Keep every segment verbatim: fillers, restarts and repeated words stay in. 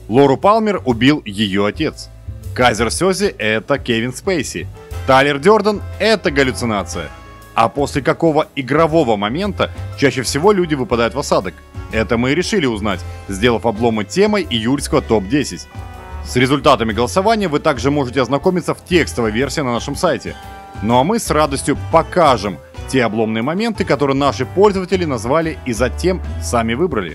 Лору Палмер убил ее отец. Кайзер Сёзи – это Кевин Спейси. Тайлер Дёрден – это галлюцинация. А после какого игрового момента чаще всего люди выпадают в осадок? Это мы и решили узнать, сделав обломы темой июльского топ десять. С результатами голосования вы также можете ознакомиться в текстовой версии на нашем сайте. Ну а мы с радостью покажем те обломные моменты, которые наши пользователи назвали и затем сами выбрали.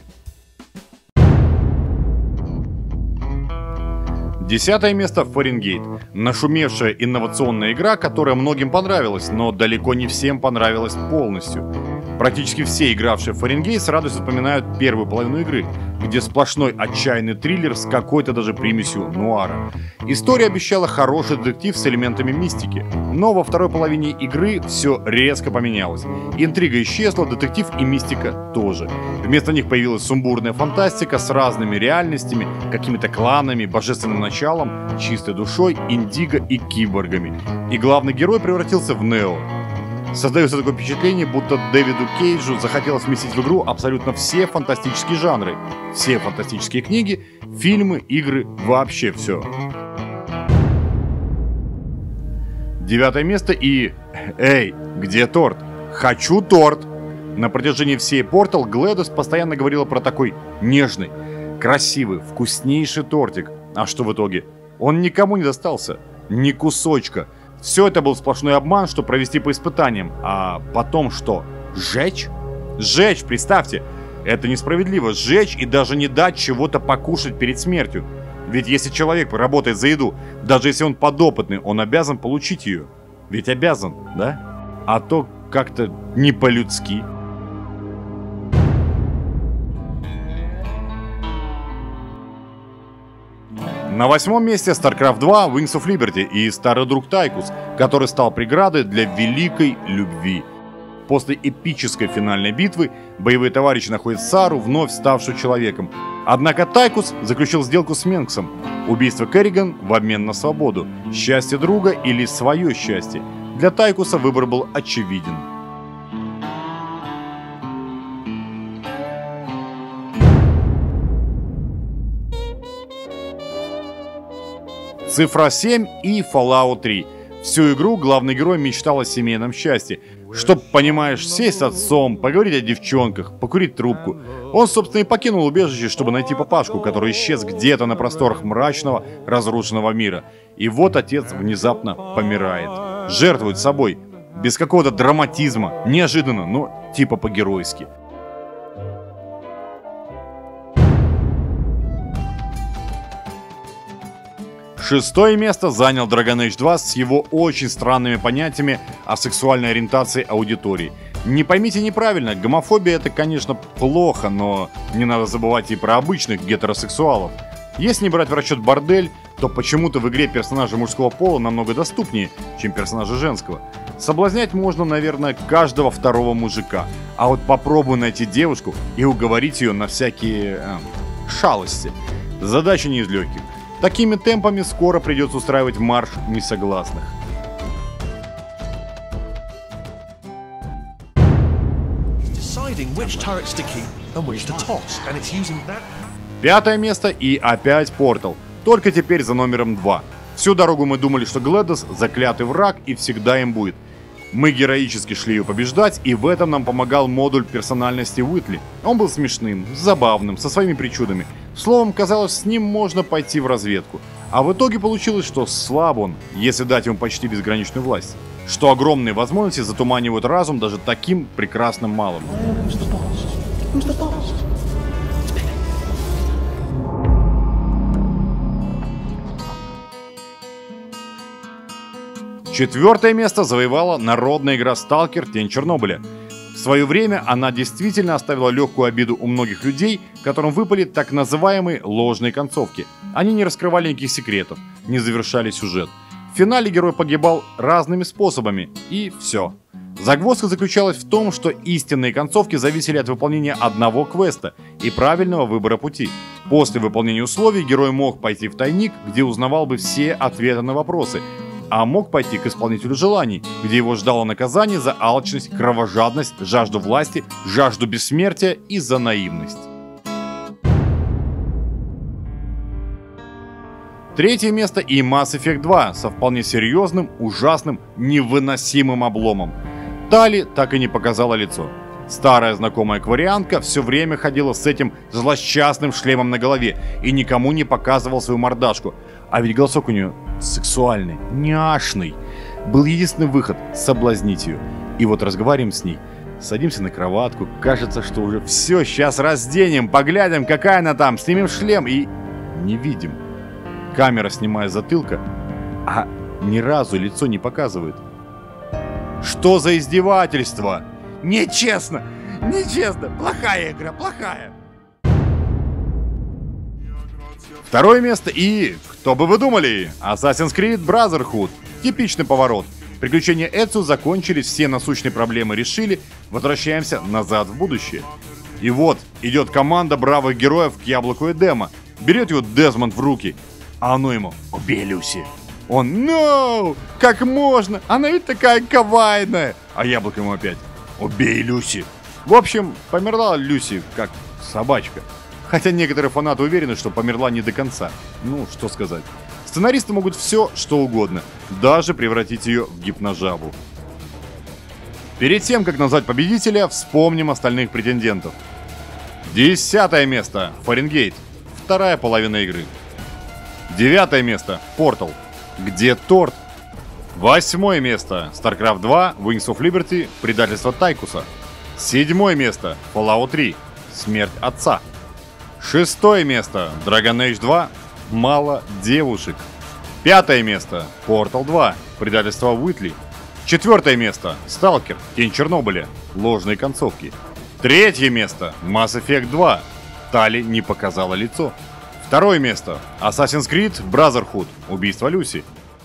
Десятое место — Фаренгейт. Нашумевшая инновационная игра, которая многим понравилась, но далеко не всем понравилась полностью. Практически все игравшие в Фаренгейт с радостью вспоминают первую половину игры, где сплошной отчаянный триллер с какой-то даже примесью нуара. История обещала хороший детектив с элементами мистики, но во второй половине игры все резко поменялось. Интрига исчезла, детектив и мистика тоже. Вместо них появилась сумбурная фантастика с разными реальностями, какими-то кланами, божественным началом, чистой душой, индиго и киборгами. И главный герой превратился в Нео. Создается такое впечатление, будто Дэвиду Кейджу захотелось вместить в игру абсолютно все фантастические жанры. Все фантастические книги, фильмы, игры, вообще все. Девятое место и... Эй, где торт? Хочу торт! На протяжении всей Portal GLaDOS постоянно говорила про такой нежный, красивый, вкуснейший тортик. А что в итоге? Он никому не достался. Ни кусочка. Все это был сплошной обман, чтобы провести по испытаниям. А потом что? Сжечь? Сжечь, представьте! Это несправедливо. Сжечь и даже не дать чего-то покушать перед смертью. Ведь если человек работает за еду, даже если он подопытный, он обязан получить ее. Ведь обязан, да? А то как-то не по-людски. На восьмом месте StarCraft два Wings of Liberty и старый друг Тайкус, который стал преградой для великой любви. После эпической финальной битвы боевые товарищи находят Сару, вновь ставшую человеком. Однако Тайкус заключил сделку с Менксом. Убийство Керриган в обмен на свободу. Счастье друга или свое счастье. Для Тайкуса выбор был очевиден. Цифра семь и Fallout три. Всю игру главный герой мечтал о семейном счастье. Чтоб, понимаешь, сесть с отцом, поговорить о девчонках, покурить трубку. Он, собственно, и покинул убежище, чтобы найти папашку, который исчез где-то на просторах мрачного, разрушенного мира. И вот отец внезапно помирает. Жертвует собой. Без какого-то драматизма. Неожиданно, но типа по-геройски. Шестое место занял Dragon Age два с его очень странными понятиями о сексуальной ориентации аудитории. Не поймите неправильно, гомофобия — это, конечно, плохо, но не надо забывать и про обычных гетеросексуалов. Если не брать в расчет бордель, то почему-то в игре персонажи мужского пола намного доступнее, чем персонажи женского. Соблазнять можно, наверное, каждого второго мужика, а вот попробуй найти девушку и уговорить ее на всякие э, шалости. Задача не из легких. Такими темпами скоро придется устраивать марш несогласных. Пятое место и опять Portal. Только теперь за номером два. Всю дорогу мы думали, что GLaDOS заклятый враг и всегда им будет. Мы героически шли ее побеждать, и в этом нам помогал модуль персональности Уитли. Он был смешным, забавным, со своими причудами. Словом, казалось, с ним можно пойти в разведку. А в итоге получилось, что слаб он, если дать ему почти безграничную власть. Что огромные возможности затуманивают разум даже таким прекрасным малым. Четвертое место завоевала народная игра Stalker: Тень Чернобыля. В свое время она действительно оставила легкую обиду у многих людей, которым выпали так называемые ложные концовки. Они не раскрывали никаких секретов, не завершали сюжет. В финале герой погибал разными способами, и все. Загвоздка заключалась в том, что истинные концовки зависели от выполнения одного квеста и правильного выбора пути. После выполнения условий герой мог пойти в тайник, где узнавал бы все ответы на вопросы, а мог пойти к исполнителю желаний, где его ждало наказание за алчность, кровожадность, жажду власти, жажду бессмертия и за наивность. Третье место и Mass Effect два со вполне серьезным, ужасным, невыносимым обломом. Тали так и не показала лицо. Старая знакомая кварианка все время ходила с этим злосчастным шлемом на голове и никому не показывал свою мордашку. А ведь голосок у нее сексуальный, няшный. Был единственный выход – соблазнить ее. И вот разговариваем с ней. Садимся на кроватку, кажется, что уже все, сейчас разденем, поглядим, какая она там, снимем шлем и... не видим. Камера снимает затылка, а ни разу лицо не показывает. Что за издевательство? Нечестно! Нечестно! Плохая игра, плохая! Второе место и... кто бы вы думали? Assassin's Creed Brotherhood. Типичный поворот. Приключения Эцио закончились, все насущные проблемы решили, возвращаемся назад в будущее. И вот идет команда бравых героев к яблоку Эдема. Берет его Дезмонд в руки, а оно ему: «Убей Люси». Он: «No! Как можно? Она ведь такая кавайная!» А яблоко ему опять: «Убей Люси». В общем, померла Люси как собачка. Хотя некоторые фанаты уверены, что померла не до конца. Ну, что сказать. Сценаристы могут все, что угодно. Даже превратить ее в гипножабу. Перед тем, как назвать победителя, вспомним остальных претендентов. Десятое место. Фаренгейт. Вторая половина игры. Девятое место. Portal. Где торт? Восьмое место. StarCraft два. Wings of Liberty. Предательство Тайкуса. Седьмое место. Fallout три. Смерть отца. Шестое место. Dragon Age два. Мало девушек. Пятое место. Portal два. Предательство Уитли. Четвертое место. Сталкер. Тень Чернобыля. Ложные концовки. Третье место. Mass Effect два. Тали не показала лицо. Второе место. Assassin's Creed Brotherhood. Убийство Люси.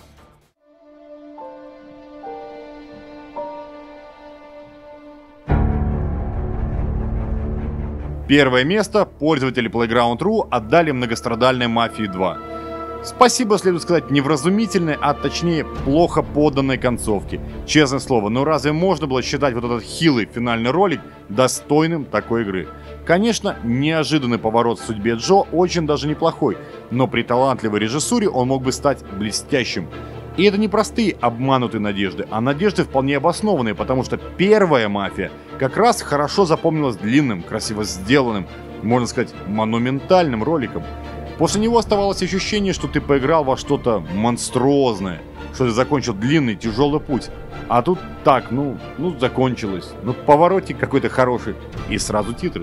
Первое место пользователи Playground точка ру отдали многострадальной Мафии два. Спасибо, следует сказать, невразумительной, а точнее плохо поданной концовке. Честное слово, но разве можно было считать вот этот хилый финальный ролик достойным такой игры? Конечно, неожиданный поворот в судьбе Джо очень даже неплохой, но при талантливой режиссуре он мог бы стать блестящим. И это не простые обманутые надежды, а надежды вполне обоснованные, потому что первая «Мафия» как раз хорошо запомнилась длинным, красиво сделанным, можно сказать, монументальным роликом. После него оставалось ощущение, что ты поиграл во что-то монструозное, что ты закончил длинный, тяжелый путь. А тут так, ну, ну закончилось, ну поворотик какой-то хороший, и сразу титры.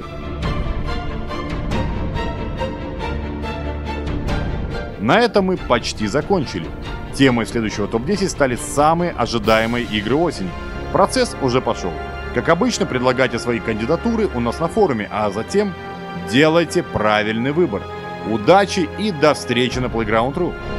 На этом мы почти закончили. Темой следующего топ десять стали самые ожидаемые игры осени. Процесс уже пошел. Как обычно, предлагайте свои кандидатуры у нас на форуме, а затем делайте правильный выбор. Удачи и до встречи на Playground точка ру.